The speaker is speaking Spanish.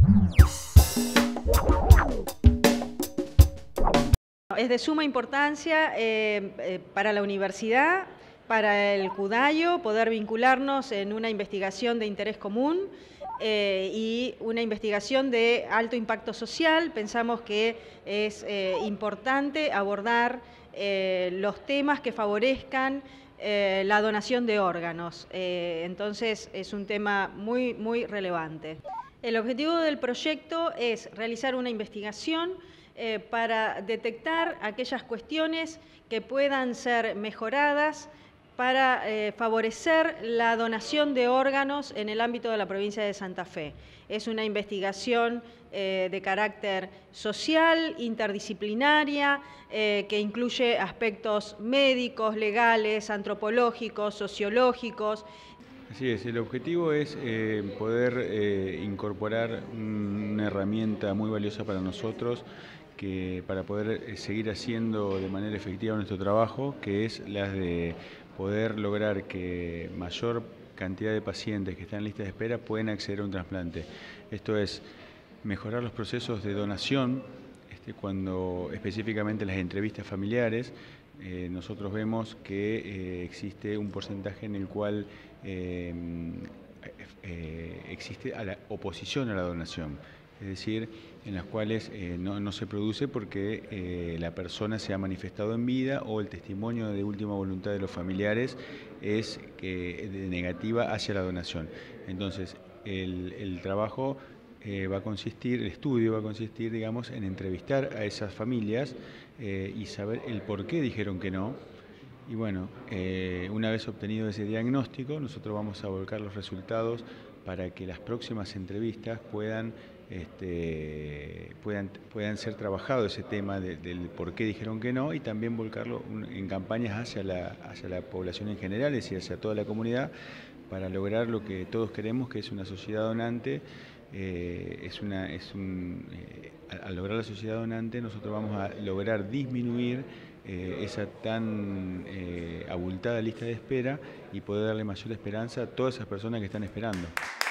Es de suma importancia para la universidad, para el CUDAYO, poder vincularnos en una investigación de interés común y una investigación de alto impacto social. Pensamos que es importante abordar los temas que favorezcan la donación de órganos. Entonces es un tema muy relevante. El objetivo del proyecto es realizar una investigación para detectar aquellas cuestiones que puedan ser mejoradas para favorecer la donación de órganos en el ámbito de la provincia de Santa Fe. Es una investigación de carácter social, interdisciplinaria, que incluye aspectos médicos, legales, antropológicos, sociológicos. Así es, el objetivo es poder incorporar una herramienta muy valiosa para nosotros para poder seguir haciendo de manera efectiva nuestro trabajo, que es la de poder lograr que mayor cantidad de pacientes que están en lista de espera puedan acceder a un trasplante. Esto es mejorar los procesos de donación, cuando específicamente las entrevistas familiares. Nosotros vemos que existe un porcentaje en el cual existe la oposición a la donación, es decir, en las cuales no se produce porque la persona se ha manifestado en vida o el testimonio de última voluntad de los familiares es negativa hacia la donación. Entonces, el trabajo va a consistir, el estudio va a consistir, digamos, en entrevistar a esas familias y saber el por qué dijeron que no. Y bueno, una vez obtenido ese diagnóstico, nosotros vamos a volcar los resultados para que las próximas entrevistas puedan ser trabajado ese tema del por qué dijeron que no, y también volcarlo en campañas hacia la población en general, es decir, hacia toda la comunidad, para lograr lo que todos queremos, que es una sociedad donante. Al lograr la sociedad donante, nosotros vamos a lograr disminuir esa tan abultada lista de espera y poder darle mayor esperanza a todas esas personas que están esperando.